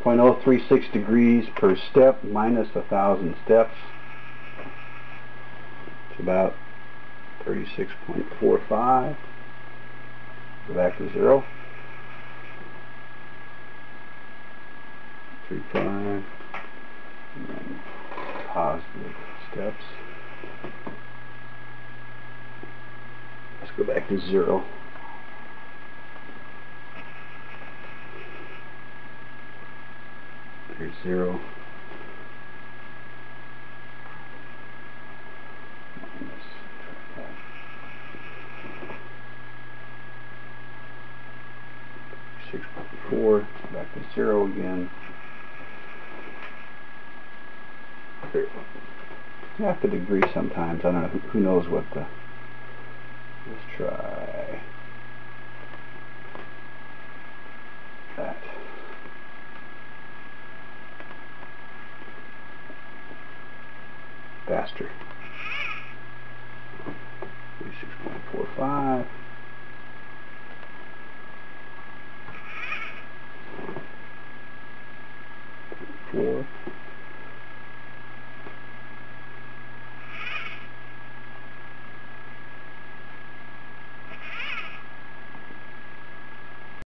0.036 degrees per step minus 1,000 steps. It's about 36.45. Go back to 0. 35. And then positive steps. Let's go back to 0. There's 0. Minus 6.4. Back to 0 again. Half a degree sometimes. I don't know. Who knows what the... Let's try that. Faster. 36.45. 4.